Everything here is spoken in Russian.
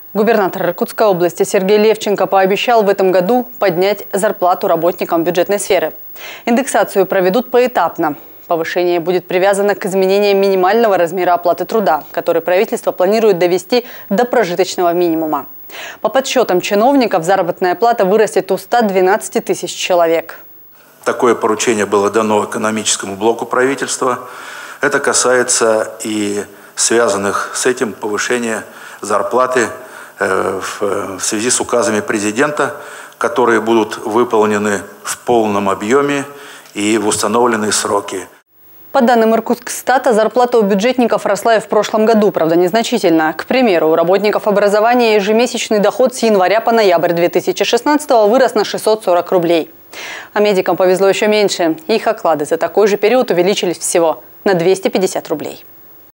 Губернатор Иркутской области Сергей Левченко пообещал в этом году поднять зарплату работникам бюджетной сферы. Индексацию проведут поэтапно. Повышение будет привязано к изменениям минимального размера оплаты труда, который правительство планирует довести до прожиточного минимума. По подсчетам чиновников, заработная плата вырастет у 112 тысяч человек. Такое поручение было дано экономическому блоку правительства. Это касается и связанных с этим повышения зарплаты в связи с указами президента, которые будут выполнены в полном объеме и в установленные сроки. По данным Иркутскстата, зарплата у бюджетников росла и в прошлом году, правда, незначительно. К примеру, у работников образования ежемесячный доход с января по ноябрь 2016 вырос на 640 рублей. А медикам повезло еще меньше. Их оклады за такой же период увеличились всего на 250 рублей.